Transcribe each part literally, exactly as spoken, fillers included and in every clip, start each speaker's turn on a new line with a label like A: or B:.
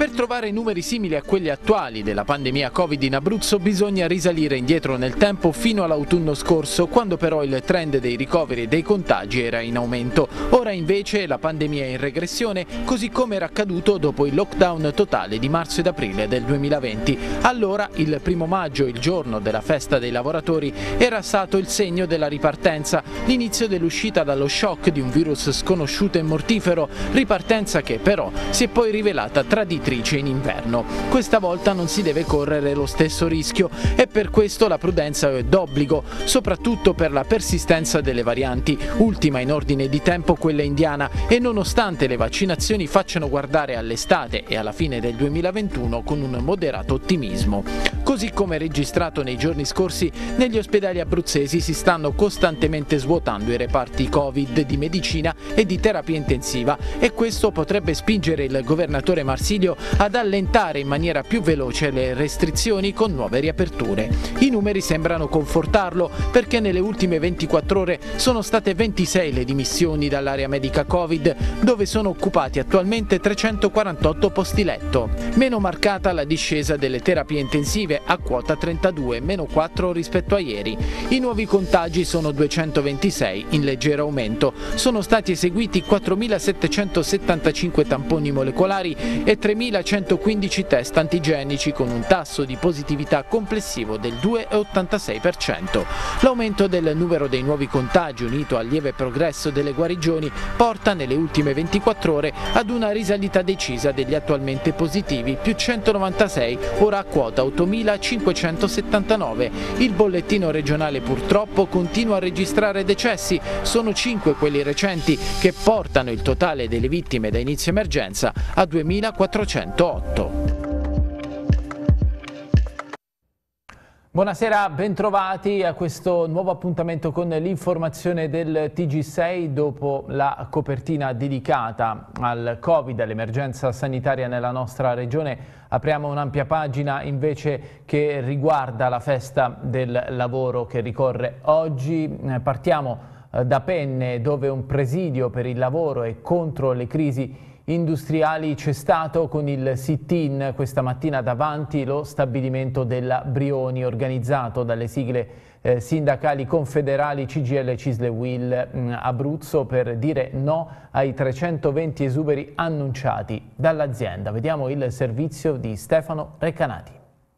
A: Per trovare numeri simili a quelli attuali della pandemia Covid in Abruzzo bisogna risalire indietro nel tempo fino all'autunno scorso, quando però il trend dei ricoveri e dei contagi era in aumento. Ora invece la pandemia è in regressione, così come era accaduto dopo il lockdown totale di marzo ed aprile del duemilaventi. Allora, il primo maggio, il giorno della festa dei lavoratori, era stato il segno della ripartenza, l'inizio dell'uscita dallo shock di un virus sconosciuto e mortifero, ripartenza che però si è poi rivelata traditrice in inverno. Questa volta non si deve correre lo stesso rischio e per questo la prudenza è d'obbligo, soprattutto per la persistenza delle varianti, ultima in ordine di tempo quella indiana, e nonostante le vaccinazioni facciano guardare all'estate e alla fine del duemilaventuno con un moderato ottimismo. Così come registrato nei giorni scorsi, negli ospedali abruzzesi si stanno costantemente svuotando i reparti Covid di medicina e di terapia intensiva e questo potrebbe spingere il governatore Marsilio ad allentare in maniera più veloce le restrizioni con nuove riaperture. I numeri sembrano confortarlo perché nelle ultime ventiquattro ore sono state ventisei le dimissioni dall'area medica Covid, dove sono occupati attualmente trecentoquarantotto posti letto. Meno marcata la discesa delle terapie intensive a quota trentadue, meno quattro rispetto a ieri. I nuovi contagi sono duecentoventisei, in leggero aumento. Sono stati eseguiti quattromilasettecentosettantacinque tamponi molecolari e tremilacentoquindici test antigenici con un tasso di positività complessivo del due virgola ottantasei per cento. L'aumento del numero dei nuovi contagi unito al lieve progresso delle guarigioni porta nelle ultime ventiquattro ore ad una risalita decisa degli attualmente positivi, più centonovantasei, ora a quota ottomilacinquecentosettantanove. Il bollettino regionale purtroppo continua a registrare decessi, sono cinque quelli recenti che portano il totale delle vittime da inizio emergenza a duemilaquattrocentootto. Buonasera, bentrovati a questo nuovo appuntamento con l'informazione del T G sei. Dopo la copertina dedicata al Covid, all'emergenza sanitaria nella nostra regione, apriamo un'ampia pagina invece che riguarda la festa del lavoro che ricorre oggi. Partiamo da Penne, dove un presidio per il lavoro e contro le crisi industriali c'è stato con il sit-in questa mattina davanti lo stabilimento della Brioni, organizzato dalle sigle eh, sindacali confederali C G I L, C I S L e U I L mh, Abruzzo, per dire no ai trecentoventi esuberi annunciati dall'azienda. Vediamo il servizio di Stefano Recanati.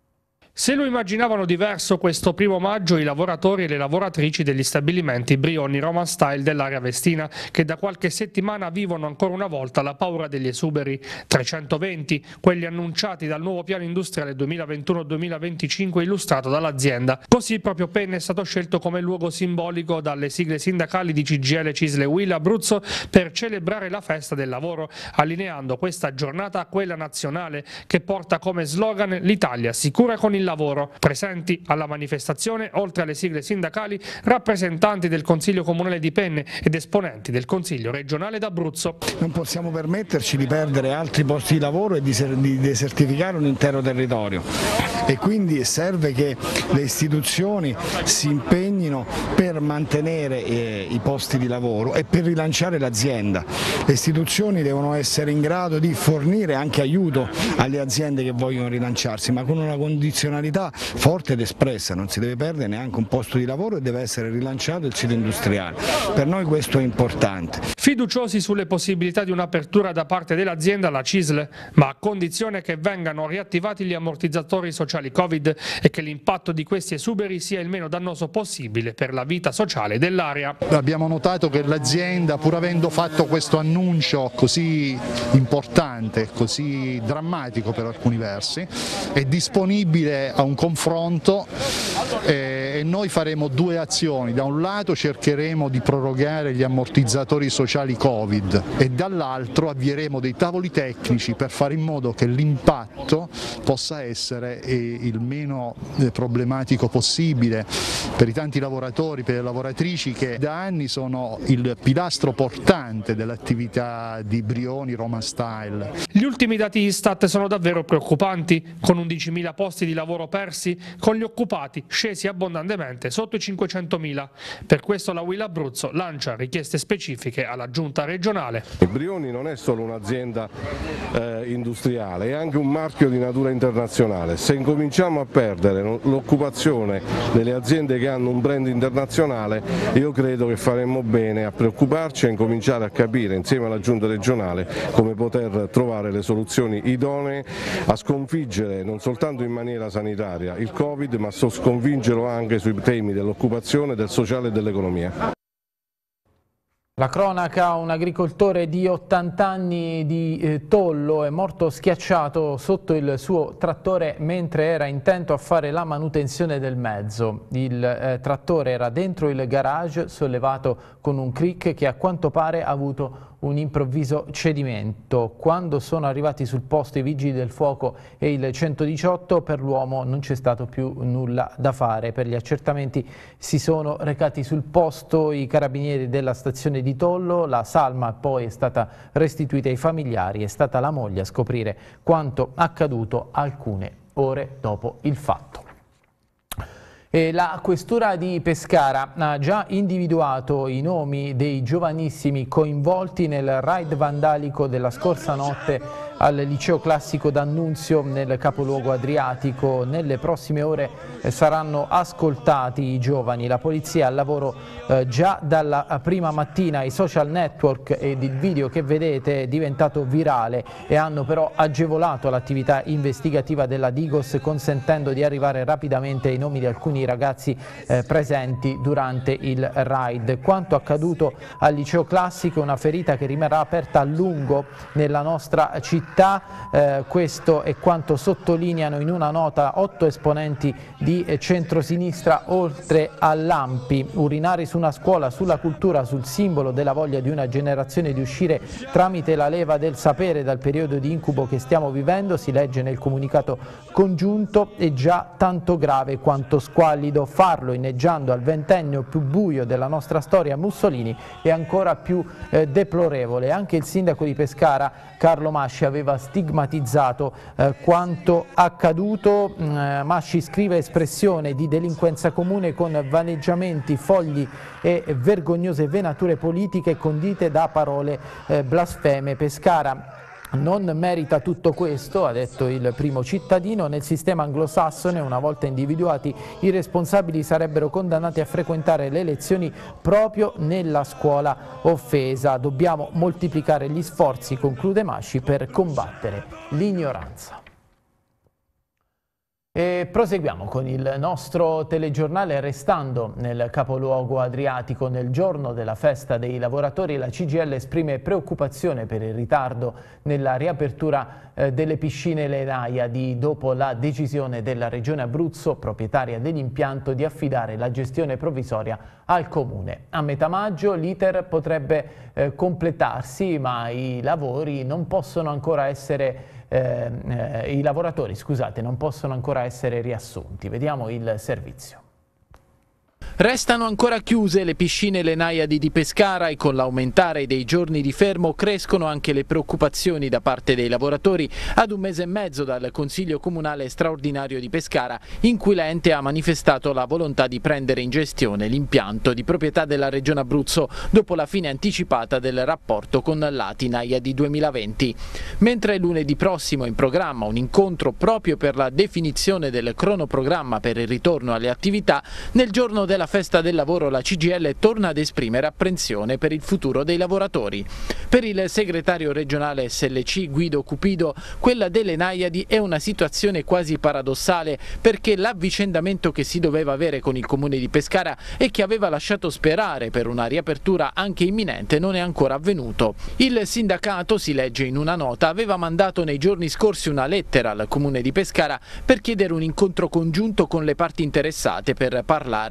B: Se lo immaginavano diverso questo primo maggio i lavoratori e le lavoratrici degli stabilimenti Brioni Roman Style dell'area Vestina, che da qualche settimana vivono ancora una volta la paura degli esuberi. trecentoventi, quelli annunciati dal nuovo piano industriale duemilaventuno duemilaventicinque illustrato dall'azienda. Così proprio Penne è stato scelto come luogo simbolico dalle sigle sindacali di C G I L, C I S L e U I L Abruzzo per celebrare la festa del lavoro, allineando questa giornata a quella nazionale che porta come slogan l'Italia sicura con il lavoro. Presenti alla manifestazione, oltre alle sigle sindacali, rappresentanti del Consiglio Comunale di Penne ed esponenti del Consiglio regionale d'Abruzzo.
C: Non possiamo permetterci di perdere altri posti di lavoro e di desertificare un intero territorio, e quindi serve che le istituzioni si impegnino per mantenere eh, i posti di lavoro e per rilanciare l'azienda. Le istituzioni devono essere in grado di fornire anche aiuto alle aziende che vogliono rilanciarsi, ma con una condizionalità forte ed espressa: non si deve perdere neanche un posto di lavoro e deve essere rilanciato il sito industriale. Per noi questo è importante.
B: Fiduciosi sulle possibilità di un'apertura da parte dell'azienda, la C I S L, ma a condizione che vengano riattivati gli ammortizzatori sociali Covid e che l'impatto di questi esuberi sia il meno dannoso possibile per la vita sociale dell'area.
D: Abbiamo notato che l'azienda, pur avendo fatto questo annuncio così importante, così drammatico per alcuni versi, è disponibile a un confronto e noi faremo due azioni: da un lato cercheremo di prorogare gli ammortizzatori sociali Covid e dall'altro avvieremo dei tavoli tecnici per fare in modo che l'impatto possa essere il meno problematico possibile per i tanti lavoratori, per le lavoratrici che da anni sono il pilastro portante dell'attività di Brioni Roman Style.
B: Gli ultimi dati Istat sono davvero preoccupanti, con undicimila posti di lavoro lavoro persi, con gli occupati scesi abbondantemente sotto i cinquecentomila. Per questo la UIL Abruzzo lancia richieste specifiche alla giunta regionale.
E: Il Brioni non è solo un'azienda eh, industriale, è anche un marchio di natura internazionale. Se incominciamo a perdere l'occupazione delle aziende che hanno un brand internazionale, io credo che faremmo bene a preoccuparci e incominciare a capire insieme alla giunta regionale come poter trovare le soluzioni idonee a sconfiggere non soltanto in maniera sanitaria il Covid, ma a sconfiggerlo anche sui temi dell'occupazione, del sociale e dell'economia.
A: La cronaca: un agricoltore di ottanta anni di eh, Tollo è morto schiacciato sotto il suo trattore mentre era intento a fare la manutenzione del mezzo. Il eh, trattore era dentro il garage, sollevato con un crick che a quanto pare ha avuto un improvviso cedimento. Quando sono arrivati sul posto i vigili del fuoco e il centodiciotto, per l'uomo non c'è stato più nulla da fare. Per gli accertamenti si sono recati sul posto i carabinieri della stazione di Tollo. La salma poi è stata restituita ai familiari. È stata la moglie a scoprire quanto accaduto alcune ore dopo il fatto. E la questura di Pescara ha già individuato i nomi dei giovanissimi coinvolti nel raid vandalico della scorsa notte al liceo classico d'Annunzio nel capoluogo adriatico. Nelle prossime ore saranno ascoltati i giovani. La polizia è al lavoro eh, già dalla prima mattina. I social network ed il video che vedete è diventato virale e hanno però agevolato l'attività investigativa della Digos, consentendo di arrivare rapidamente ai nomi di alcuni ragazzi eh, presenti durante il raid. Quanto accaduto al liceo classico è una ferita che rimarrà aperta a lungo nella nostra città. Eh, questo è quanto sottolineano in una nota otto esponenti di eh, centrosinistra, oltre all'Ampi. Urinare su una scuola, sulla cultura, sul simbolo della voglia di una generazione di uscire tramite la leva del sapere dal periodo di incubo che stiamo vivendo, si legge nel comunicato congiunto, è già tanto grave quanto squallido. Farlo inneggiando al ventennio più buio della nostra storia, Mussolini, è ancora più eh, deplorevole. Anche il sindaco di Pescara, Carlo Masci, aveva stigmatizzato eh, quanto accaduto. Eh, Masci scrive: espressione di delinquenza comune con vaneggiamenti, fogli e vergognose venature politiche condite da parole eh, blasfeme. Pescara non merita tutto questo, ha detto il primo cittadino. Nel sistema anglosassone, una volta individuati i responsabili, sarebbero condannati a frequentare le lezioni proprio nella scuola offesa. Dobbiamo moltiplicare gli sforzi, conclude Masci, per combattere l'ignoranza. E proseguiamo con il nostro telegiornale. Restando nel capoluogo adriatico nel giorno della festa dei lavoratori, la C G I L esprime preoccupazione per il ritardo nella riapertura eh, delle piscine Lenaiadi dopo la decisione della Regione Abruzzo, proprietaria dell'impianto, di affidare la gestione provvisoria al Comune. A metà maggio l'iter potrebbe eh, completarsi, ma i lavori non possono ancora essere Eh, eh, i lavoratori, scusate, non possono ancora essere riassunti. Vediamo il servizio. Restano ancora chiuse le piscine Lenaiadi di Pescara e con l'aumentare dei giorni di fermo crescono anche le preoccupazioni da parte dei lavoratori ad un mese e mezzo dal Consiglio Comunale Straordinario di Pescara, in cui l'ente ha manifestato la volontà di prendere in gestione l'impianto di proprietà della Regione Abruzzo dopo la fine anticipata del rapporto con l'A T I Naiadi duemilaventi. Mentre lunedì prossimo è in programma un incontro proprio per la definizione del cronoprogramma per il ritorno alle attività, nel giorno della festa del lavoro la C G I L torna ad esprimere apprensione per il futuro dei lavoratori. Per il segretario regionale S L C Guido Cupido, quella delle Naiadi è una situazione quasi paradossale, perché l'avvicendamento che si doveva avere con il comune di Pescara e che aveva lasciato sperare per una riapertura anche imminente non è ancora avvenuto. Il sindacato, si legge in una nota, aveva mandato nei giorni scorsi una lettera al comune di Pescara per chiedere un incontro congiunto con le parti interessate per parlare della riapertura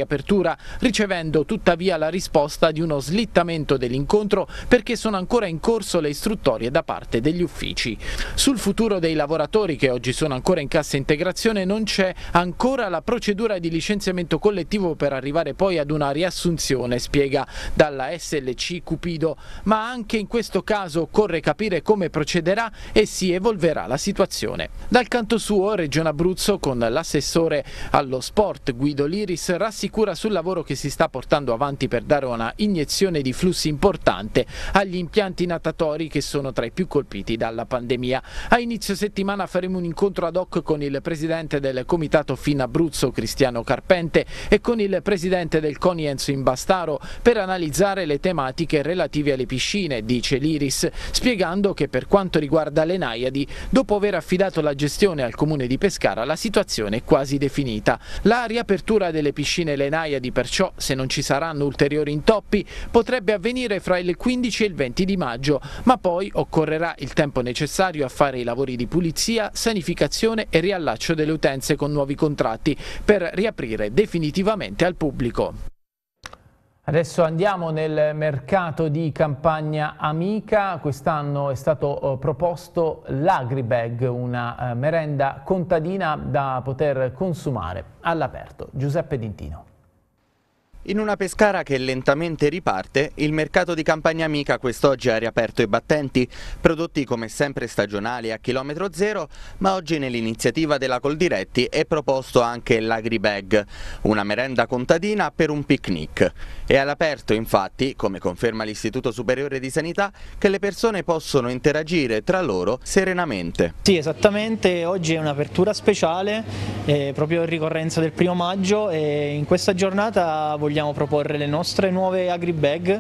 A: riapertura, ricevendo tuttavia la risposta di uno slittamento dell'incontro perché sono ancora in corso le istruttorie da parte degli uffici. Sul futuro dei lavoratori che oggi sono ancora in cassa integrazione non c'è ancora la procedura di licenziamento collettivo per arrivare poi ad una riassunzione, spiega dalla S L C Cupido, ma anche in questo caso occorre capire come procederà e si evolverà la situazione. Dal canto suo, Regione Abruzzo, con l'assessore allo sport Guido Liris, rassicura sul lavoro che si sta portando avanti per dare una iniezione di flussi importante agli impianti natatori che sono tra i più colpiti dalla pandemia. A inizio settimana faremo un incontro ad hoc con il presidente del Comitato Fin Abruzzo Cristiano Carpente e con il presidente del CONI Enzo Imbastaro per analizzare le tematiche relative alle piscine, dice Liris, spiegando che per quanto riguarda le Naiadi, dopo aver affidato la gestione al comune di Pescara, la situazione è quasi definita. La riapertura delle piscine Le Naiadi, perciò, se non ci saranno ulteriori intoppi, potrebbe avvenire fra il quindici e il venti di maggio, ma poi occorrerà il tempo necessario a fare i lavori di pulizia, sanificazione e riallaccio delle utenze con nuovi contratti per riaprire definitivamente al pubblico.
F: Adesso andiamo nel mercato di Campagna Amica. Quest'anno è stato proposto l'Agribag, una merenda contadina da poter consumare all'aperto. Giuseppe Dintino.
G: In una Pescara che lentamente riparte, il mercato di Campagna Amica quest'oggi ha riaperto i battenti, prodotti come sempre stagionali a chilometro zero, ma oggi nell'iniziativa della Coldiretti è proposto anche l'Agribag, una merenda contadina per un picnic. È all'aperto infatti, come conferma l'Istituto Superiore di Sanità, che le persone possono interagire tra loro serenamente.
H: Sì, esattamente, oggi è un'apertura speciale, eh, proprio in ricorrenza del primo maggio, e in questa giornata vogliamo Vogliamo proporre le nostre nuove Agribag,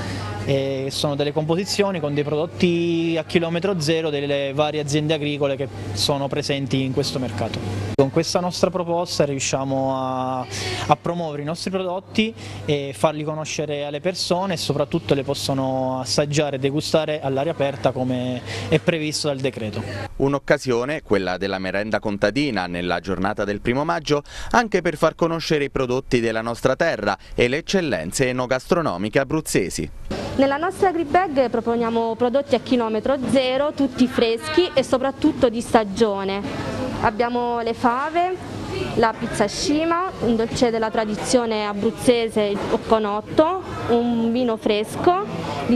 H: che sono delle composizioni con dei prodotti a chilometro zero delle varie aziende agricole che sono presenti in questo mercato. Con questa nostra proposta riusciamo a, a promuovere i nostri prodotti e farli conoscere alle persone e soprattutto le possono assaggiare e degustare all'aria aperta come è previsto dal decreto.
G: Un'occasione, quella della merenda contadina nella giornata del primo maggio, anche per far conoscere i prodotti della nostra terra e le eccellenze enogastronomiche abruzzesi.
I: Nella nostra Agribag proponiamo prodotti a chilometro zero, tutti freschi e soprattutto di stagione. Abbiamo le fave, la pizza scima, un dolce della tradizione abruzzese, il popponotto, un vino fresco, di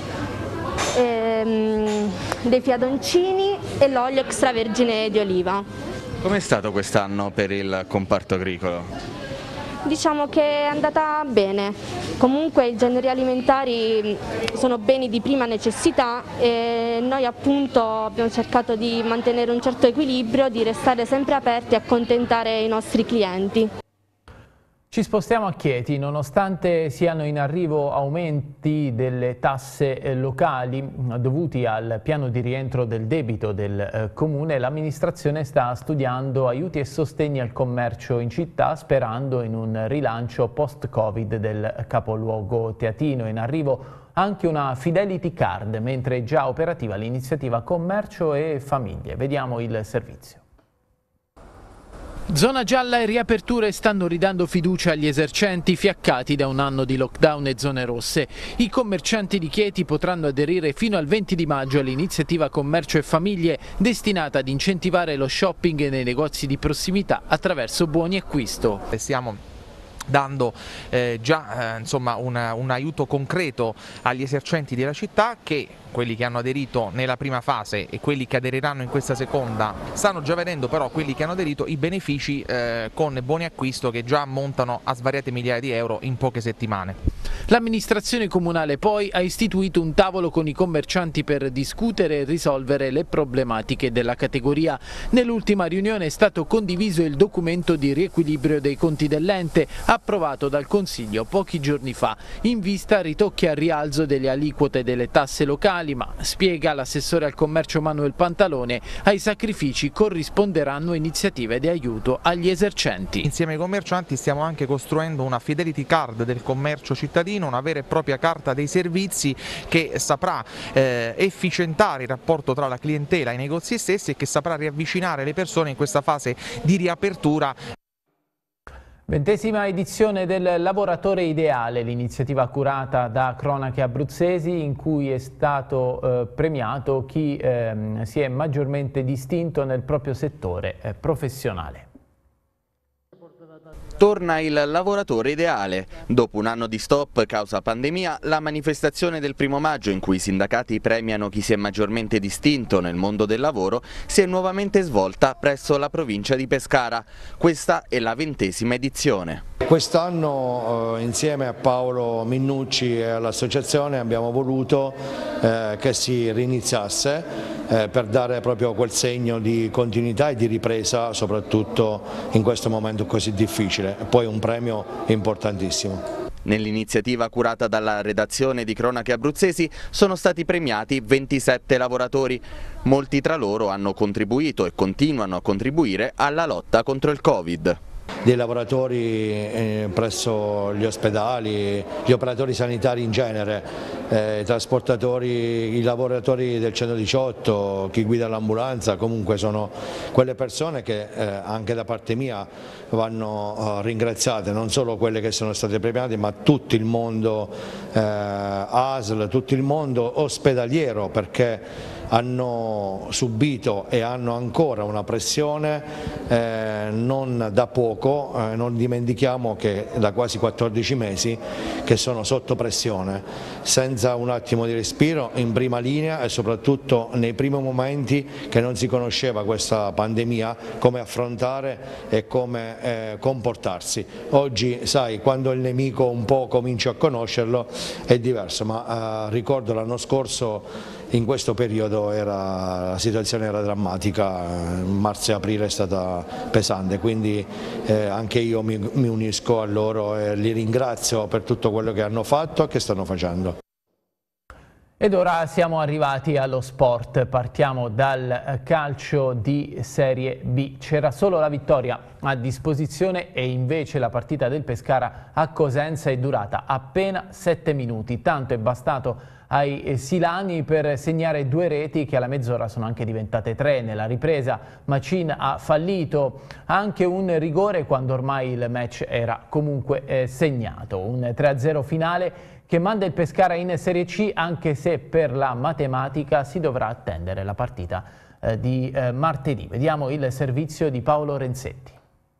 I: ehm, dei fiadoncini e l'olio extravergine di oliva.
G: Com'è stato quest'anno per il comparto agricolo?
I: Diciamo che è andata bene, comunque i generi alimentari sono beni di prima necessità e noi appunto abbiamo cercato di mantenere un certo equilibrio, di restare sempre aperti e accontentare i nostri clienti.
F: Ci spostiamo a Chieti. Nonostante siano in arrivo aumenti delle tasse locali dovuti al piano di rientro del debito del comune, l'amministrazione sta studiando aiuti e sostegni al commercio in città, sperando in un rilancio post-Covid del capoluogo teatino. In arrivo anche una Fidelity Card, mentre è già operativa l'iniziativa Commercio e Famiglie. Vediamo il servizio.
A: Zona gialla e riaperture stanno ridando fiducia agli esercenti fiaccati da un anno di lockdown e zone rosse. I commercianti di Chieti potranno aderire fino al venti di maggio all'iniziativa Commercio e Famiglie, destinata ad incentivare lo shopping nei negozi di prossimità attraverso buoni acquisto.
J: Stiamo dando eh, già eh, insomma una, un aiuto concreto agli esercenti della città, che quelli che hanno aderito nella prima fase e quelli che aderiranno in questa seconda stanno già vedendo, però quelli che hanno aderito i benefici eh, con buoni acquisto che già ammontano a svariate migliaia di euro in poche settimane.
A: L'amministrazione comunale poi ha istituito un tavolo con i commercianti per discutere e risolvere le problematiche della categoria. Nell'ultima riunione è stato condiviso il documento di riequilibrio dei conti dell'ente, approvato dal Consiglio pochi giorni fa, in vista ritocchi al rialzo delle aliquote delle tasse locali, ma, spiega l'assessore al commercio Manuel Pantalone, ai sacrifici corrisponderanno iniziative di aiuto agli esercenti.
J: Insieme ai commercianti stiamo anche costruendo una Fidelity Card del commercio cittadino, una vera e propria carta dei servizi che saprà eh, efficientare il rapporto tra la clientela e i negozi stessi e che saprà riavvicinare le persone in questa fase di riapertura.
F: Ventesima edizione del Lavoratore Ideale, l'iniziativa curata da Cronache Abruzzesi in cui è stato eh, premiato chi eh, si è maggiormente distinto nel proprio settore eh, professionale.
G: Torna il lavoratore ideale. Dopo un anno di stop causa pandemia, la manifestazione del primo maggio in cui i sindacati premiano chi si è maggiormente distinto nel mondo del lavoro si è nuovamente svolta presso la provincia di Pescara. Questa è la ventesima edizione.
K: Quest'anno eh, insieme a Paolo Minnucci e all'associazione abbiamo voluto eh, che si riniziasse eh, per dare proprio quel segno di continuità e di ripresa, soprattutto in questo momento così difficile. E poi un premio importantissimo.
G: Nell'iniziativa curata dalla redazione di Cronache Abruzzesi sono stati premiati ventisette lavoratori. Molti tra loro hanno contribuito e continuano a contribuire alla lotta contro il Covid.
K: Dei lavoratori eh, presso gli ospedali, gli operatori sanitari in genere, eh, i trasportatori, i lavoratori del centodiciotto, chi guida l'ambulanza, comunque sono quelle persone che eh, anche da parte mia vanno eh, ringraziate, non solo quelle che sono state premiate ma tutto il mondo eh, A S L, tutto il mondo ospedaliero, perché hanno subito e hanno ancora una pressione eh, non da poco, eh, non dimentichiamo che da quasi quattordici mesi che sono sotto pressione, senza un attimo di respiro, in prima linea e soprattutto nei primi momenti che non si conosceva questa pandemia, come affrontare e come eh, comportarsi. Oggi sai, quando il nemico un po' cominci a conoscerlo è diverso, ma eh, ricordo l'anno scorso in questo periodo era, la situazione era drammatica, marzo e aprile è stata pesante, quindi eh, anche io mi, mi unisco a loro e li ringrazio per tutto quello che hanno fatto e che stanno facendo.
F: Ed ora siamo arrivati allo sport, partiamo dal calcio di Serie B. C'era solo la vittoria a disposizione e invece la partita del Pescara a Cosenza è durata appena sette minuti, tanto è bastato ai silani per segnare due reti che alla mezz'ora sono anche diventate tre. Nella ripresa Macin ha fallito anche un rigore quando ormai il match era comunque eh, segnato. Un tre a zero finale che manda il Pescara in Serie C, anche se per la matematica si dovrà attendere la partita eh, di eh, martedì. Vediamo il servizio di Paolo Renzetti.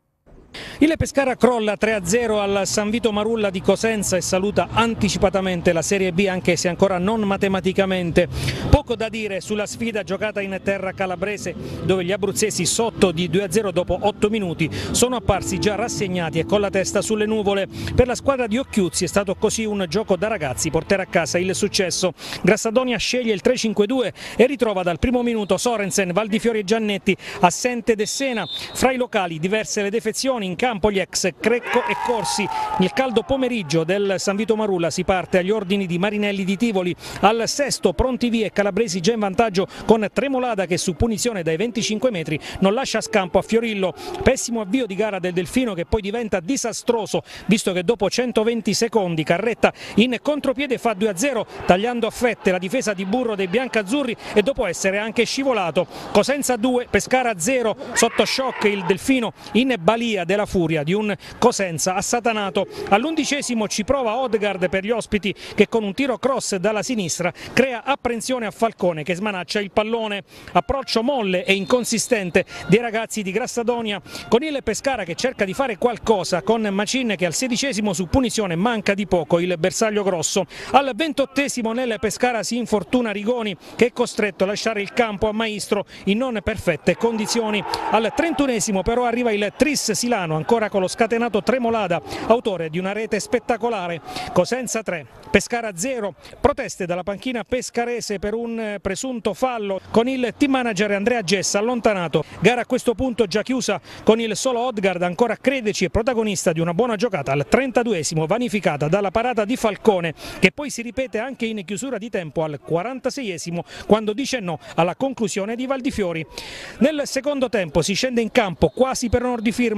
L: Il Pescara crolla tre a zero al San Vito Marulla di Cosenza e saluta anticipatamente la Serie B, anche se ancora non matematicamente. Poco da dire sulla sfida giocata in terra calabrese, dove gli abruzzesi sotto di due a zero dopo otto minuti sono apparsi già rassegnati e con la testa sulle nuvole. Per la squadra di Occhiuzzi è stato così un gioco da ragazzi portare a casa il successo. Grassadonia sceglie il tre cinque due e ritrova dal primo minuto Sorensen, Valdifiori e Giannetti, assente De Sena. Fra i locali diverse le defezioni, in campo gli ex Crecco e Corsi. Nel caldo pomeriggio del San Vito Marulla si parte agli ordini di Marinelli di Tivoli. Al sesto pronti via e calabresi già in vantaggio con Tremolada che su punizione dai venticinque metri non lascia scampo a Fiorillo. Pessimo avvio di gara del Delfino che poi diventa disastroso, visto che dopo centoventi secondi Carretta in contropiede fa due a zero tagliando a fette la difesa di Burro dei biancazzurri e dopo essere anche scivolato. Cosenza due, Pescara zero, sotto shock il Delfino in balia della furia di un Cosenza assatanato. All'undicesimo ci prova Odegaard per gli ospiti che con un tiro cross dalla sinistra crea apprensione a Falcone che smanaccia il pallone. Approccio molle e inconsistente dei ragazzi di Grassadonia con il Pescara che cerca di fare qualcosa con Macin che al sedicesimo su punizione manca di poco il bersaglio grosso. Al ventottesimo nel Pescara si infortuna Rigoni che è costretto a lasciare il campo a Maestro in non perfette condizioni. Al trentunesimo però arriva il Tris Silano ancora con lo scatenato Tremolada, autore di una rete spettacolare. Cosenza tre, Pescara zero, proteste dalla panchina pescarese per un presunto fallo con il team manager Andrea Gessa allontanato. Gara a questo punto già chiusa con il solo Odegaard ancora Credeci e protagonista di una buona giocata al trentaduesimo vanificata dalla parata di Falcone che poi si ripete anche in chiusura di tempo al quarantaseiesimo quando dice no alla conclusione di Valdifiori. Nel secondo tempo si scende in campo quasi per onor di firma su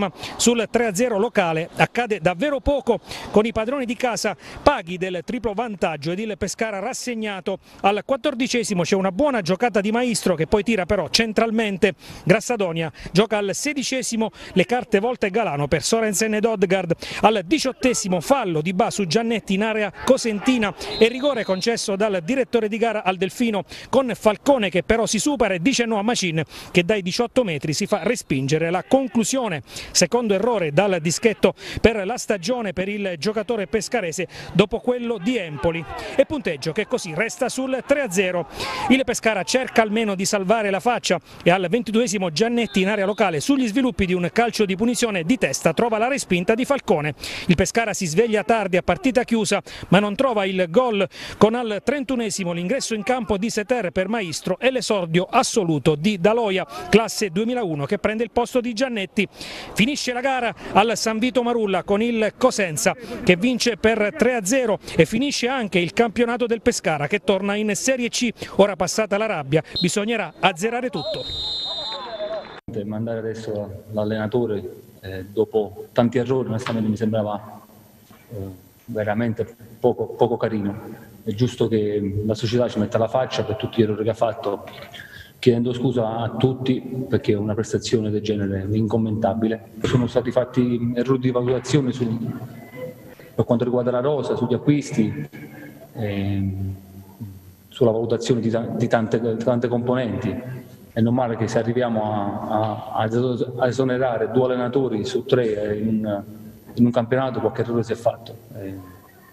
L: sul tre a zero locale accade davvero poco, con i padroni di casa paghi del triplo vantaggio ed il Pescara rassegnato. Al quattordicesimo c'è una buona giocata di Maestro che poi tira però centralmente. Grassadonia gioca al sedicesimo, le carte volte Galano per Sorensen ed Odgaard. Al diciottesimo fallo di Ba su Giannetti in area cosentina e rigore concesso dal direttore di gara al Delfino, con Falcone che però si supera e dice no a Macin che dai diciotto metri si fa respingere la conclusione. Secondo errore dal dischetto per la stagione per il giocatore pescarese dopo quello di Empoli, e punteggio che così resta sul tre a zero. Il Pescara cerca almeno di salvare la faccia e al ventiduesimo Giannetti in area locale sugli sviluppi di un calcio di punizione di testa trova la respinta di Falcone. Il Pescara si sveglia tardi a partita chiusa ma non trova il gol, con al trentunesimo l'ingresso in campo di Seter per Maestro e l'esordio assoluto di Daloia, classe duemilauno, che prende il posto di Giannetti. Finisce la gara al San Vito Marulla con il Cosenza che vince per tre a zero e finisce anche il campionato del Pescara che torna in Serie C. Ora passata la rabbia bisognerà azzerare tutto.
M: Mandare adesso l'allenatore eh, dopo tanti errori onestamente mi sembrava eh, veramente poco, poco carino. È giusto che la società ci metta la faccia per tutti gli errori che ha fatto, chiedendo scusa a tutti perché una prestazione del genere è incommentabile. Sono stati fatti errori di valutazione su, per quanto riguarda la rosa, sugli acquisti, eh, sulla valutazione di, di, tante, di tante componenti. È normale che se arriviamo a, a, a esonerare due allenatori su tre in un, in un campionato qualche errore si è fatto. Eh,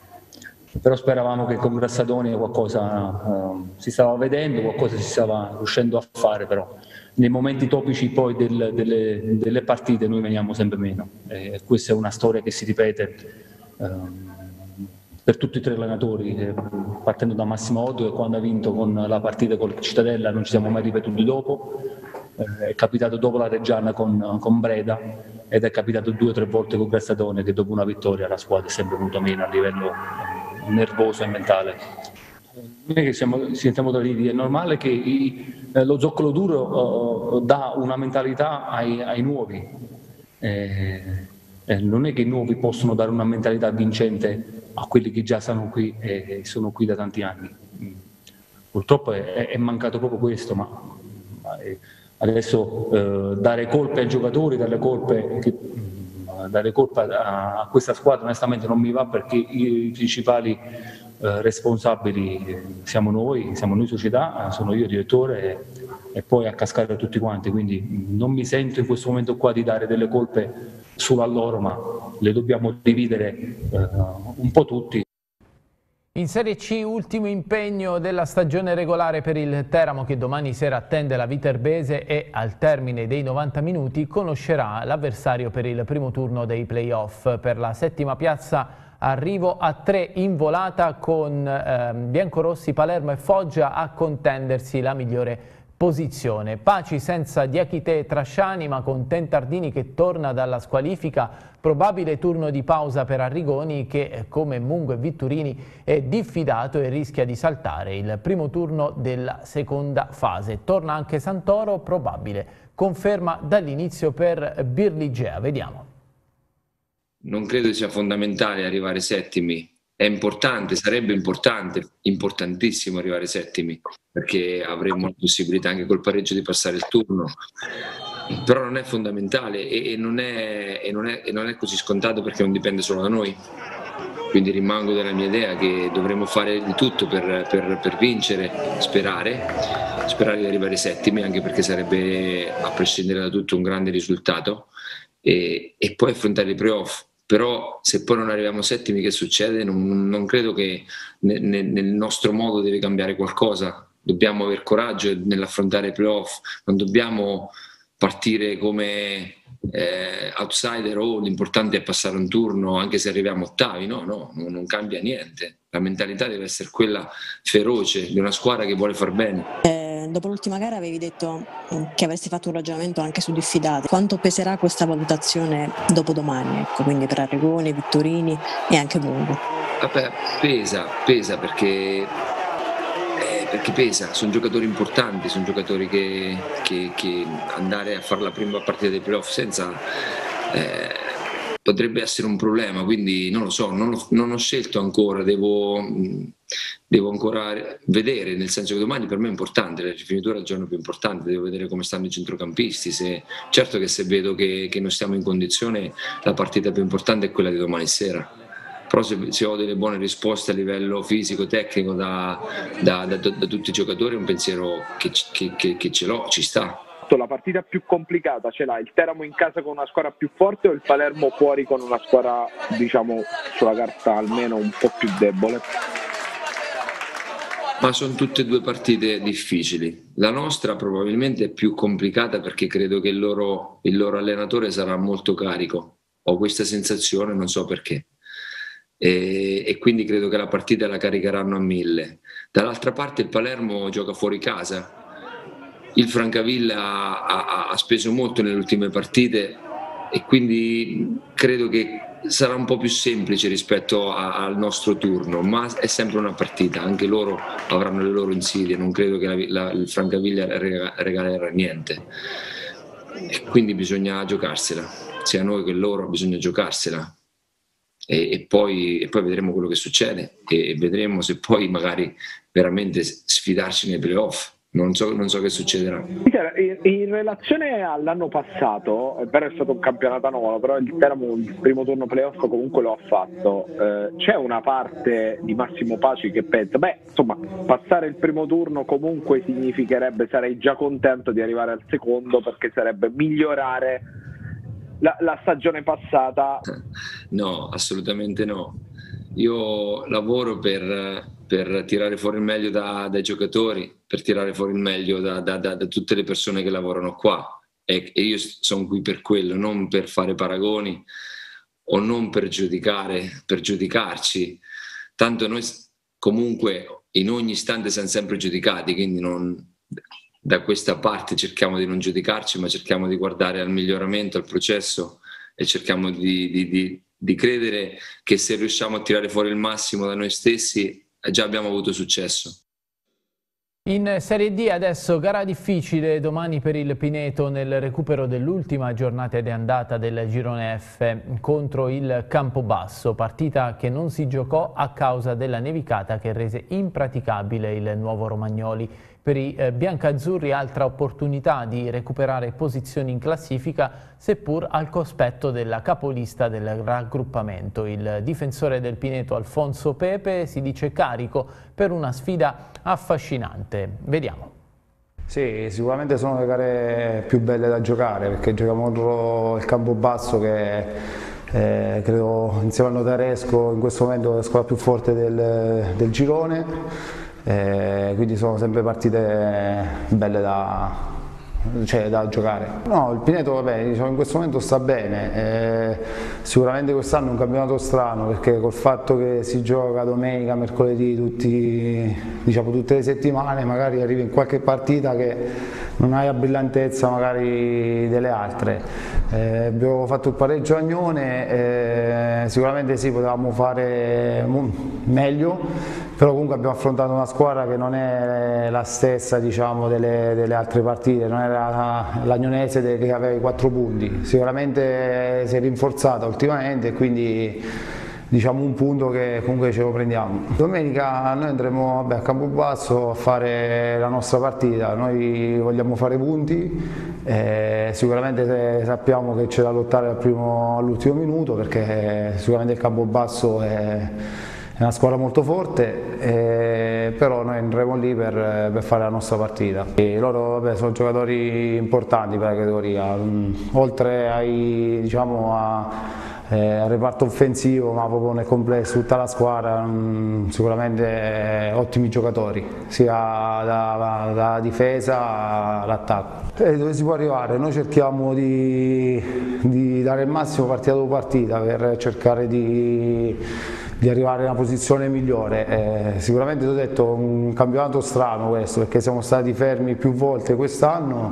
M: però speravamo che con Grassadonia qualcosa eh, si stava vedendo, qualcosa si stava riuscendo a fare, però nei momenti topici poi del, delle, delle partite noi veniamo sempre meno. E questa è una storia che si ripete eh, per tutti e tre allenatori, eh, partendo da Massimo Oddo che quando ha vinto con la partita con Cittadella non ci siamo mai ripetuti dopo, eh, è capitato dopo la Reggiana con, con Breda ed è capitato due o tre volte con Grassadonia che dopo una vittoria la squadra è sempre venuta meno a livello eh, nervoso e mentale. Noi che siamo, sentiamo tra lì, è normale che i, eh, lo zoccolo duro eh, dà una mentalità ai, ai nuovi, eh, eh, non è che i nuovi possono dare una mentalità vincente a quelli che già sono qui e sono qui da tanti anni. Purtroppo è, è mancato proprio questo, ma, ma adesso eh, dare colpe ai giocatori, dare colpe, che, dare colpe a, a questa squadra onestamente non mi va, perché i principali eh, responsabili siamo noi, siamo noi società, sono io direttore e, e poi a cascare tutti quanti, quindi non mi sento in questo momento qua di dare delle colpe solo a loro, ma le dobbiamo dividere eh, un po' tutti.
F: In Serie C, ultimo impegno della stagione regolare per il Teramo, che domani sera attende la Viterbese e al termine dei novanta minuti conoscerà l'avversario per il primo turno dei play-off. Per la settima piazza arrivo a tre in volata, con eh, biancorossi, Palermo e Foggia a contendersi la migliore posizione. Paci senza Diachite e Trasciani, ma con Tentardini che torna dalla squalifica. Probabile turno di pausa per Arrigoni che, come Mungo e Vitturini, è diffidato e rischia di saltare il primo turno della seconda fase. Torna anche Santoro, probabile conferma dall'inizio per Birligea. Vediamo.
N: Non credo sia fondamentale arrivare settimi. È importante, sarebbe importante, importantissimo arrivare settimi, perché avremmo la possibilità anche col pareggio di passare il turno, però non è fondamentale e, e, non, è, e, non, è, e non è così scontato, perché non dipende solo da noi. Quindi rimango della mia idea che dovremmo fare di tutto per, per, per vincere, sperare, sperare di arrivare settimi, anche perché sarebbe, a prescindere da tutto, un grande risultato, e, e poi affrontare i playoff. Però se poi non arriviamo settimi, che succede? Non, non credo che ne, ne, nel nostro modo deve cambiare qualcosa. Dobbiamo aver coraggio nell'affrontare i playoff, non dobbiamo partire come eh, outsider o oh, l'importante è passare un turno anche se arriviamo ottavi. No, no, non, non cambia niente. La mentalità deve essere quella feroce di una squadra che vuole far bene.
O: Eh, dopo l'ultima gara avevi detto che avresti fatto un ragionamento anche su diffidati. Quanto peserà questa valutazione dopo domani? Ecco, quindi per Arrigoni, Vittorini e anche Mungo.
N: Vabbè, pesa, pesa perché, eh, perché pesa. Sono giocatori importanti, sono giocatori che, che, che andare a fare la prima partita dei playoff senza... Eh, potrebbe essere un problema, quindi non lo so, non ho, non ho scelto ancora, devo, devo ancora vedere, nel senso che domani per me è importante, la rifinitura è il giorno più importante, devo vedere come stanno i centrocampisti, se, certo che se vedo che, che non stiamo in condizione, la partita più importante è quella di domani sera. Però se, se ho delle buone risposte a livello fisico, tecnico da, da, da, da tutti i giocatori, è un pensiero che, che, che, che ce l'ho, ci sta.
P: La partita più complicata ce l'ha il Teramo in casa con una squadra più forte o il Palermo fuori con una squadra, diciamo, sulla carta almeno un po' più debole?
N: Ma sono tutte e due partite difficili. La nostra probabilmente è più complicata perché credo che il loro, il loro allenatore sarà molto carico. Ho questa sensazione, non so perché. E, e quindi credo che la partita la caricheranno a mille. Dall'altra parte il Palermo gioca fuori casa. Il Francavilla ha, ha speso molto nelle ultime partite e quindi credo che sarà un po' più semplice rispetto a, al nostro turno, ma è sempre una partita, anche loro avranno le loro insidie, non credo che la, la, il Francavilla regalerà niente e quindi bisogna giocarsela, sia noi che loro bisogna giocarsela e, e, poi, e poi vedremo quello che succede e, e vedremo se poi magari veramente sfidarci nei playoff. Non so, non so che succederà.
P: In relazione all'anno passato, è vero è stato un campionato anomalo, però il Teramo il primo turno playoff comunque lo ha fatto. Eh, c'è una parte di Massimo Paci che pensa, beh, insomma, passare il primo turno comunque significherebbe, sarei già contento di arrivare al secondo perché sarebbe migliorare la, la stagione passata.
N: No, assolutamente no. Io lavoro per, per tirare fuori il meglio da, dai giocatori, per tirare fuori il meglio da, da, da, da tutte le persone che lavorano qua e, e io sono qui per quello, non per fare paragoni o non per giudicare, per giudicarci. Tanto noi comunque in ogni istante siamo sempre giudicati, quindi non, da questa parte cerchiamo di non giudicarci, ma cerchiamo di guardare al miglioramento, al processo e cerchiamo di... di, di di credere che se riusciamo a tirare fuori il massimo da noi stessi già abbiamo avuto successo.
F: In Serie D adesso gara difficile domani per il Pineto nel recupero dell'ultima giornata di andata del Girone F contro il Campobasso, partita che non si giocò a causa della nevicata che rese impraticabile il nuovo Romagnoli. Per i eh, biancazzurri altra opportunità di recuperare posizioni in classifica, seppur al cospetto della capolista del raggruppamento. Il difensore del Pineto Alfonso Pepe si dice carico per una sfida affascinante. Vediamo.
Q: Sì, sicuramente sono le gare più belle da giocare perché giochiamo contro il Campobasso che eh, credo insieme al Notaresco in questo momento è la squadra più forte del, del girone. Eh, quindi sono sempre partite belle da, cioè, da giocare. No, il Pineto vabbè, diciamo, in questo momento sta bene, eh, sicuramente quest'anno è un campionato strano perché col fatto che si gioca domenica, mercoledì, tutti, diciamo, tutte le settimane, magari arrivi in qualche partita che non hai la brillantezza magari delle altre. Eh, abbiamo fatto il pareggio a Agnone, eh, sicuramente sì, potevamo fare meglio, però comunque abbiamo affrontato una squadra che non è la stessa, diciamo, delle, delle altre partite, non era l'Agnonese che aveva i quattro punti, sicuramente si è rinforzata ultimamente e quindi diciamo un punto che comunque ce lo prendiamo. Domenica noi andremo vabbè, a Campobasso a fare la nostra partita, noi vogliamo fare punti, eh, sicuramente sappiamo che c'è da lottare dal primo all'ultimo minuto perché sicuramente il Campobasso è è una squadra molto forte, eh, però noi andremo lì per, per fare la nostra partita. E loro vabbè, sono giocatori importanti per la categoria, oltre ai, diciamo, a, eh, al reparto offensivo, ma proprio nel complesso, tutta la squadra, mh, sicuramente eh, ottimi giocatori, sia da, da difesa all'attacco. E dove si può arrivare? Noi cerchiamo di, di dare il massimo partita dopo partita per cercare di di arrivare in una posizione migliore. Eh, sicuramente ti ho detto un campionato strano questo perché siamo stati fermi più volte quest'anno,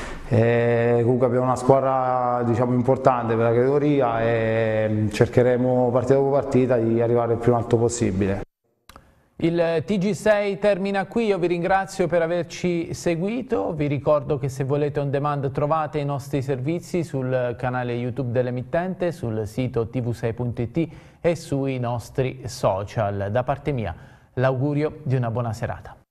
Q: eh, comunque abbiamo una squadra diciamo importante per la categoria e cercheremo partita dopo partita di arrivare il più in alto possibile.
F: Il T G sei termina qui, io vi ringrazio per averci seguito, vi ricordo che se volete on demand trovate i nostri servizi sul canale YouTube dell'emittente, sul sito T V sei punto it e sui nostri social. Da parte mia l'augurio di una buona serata.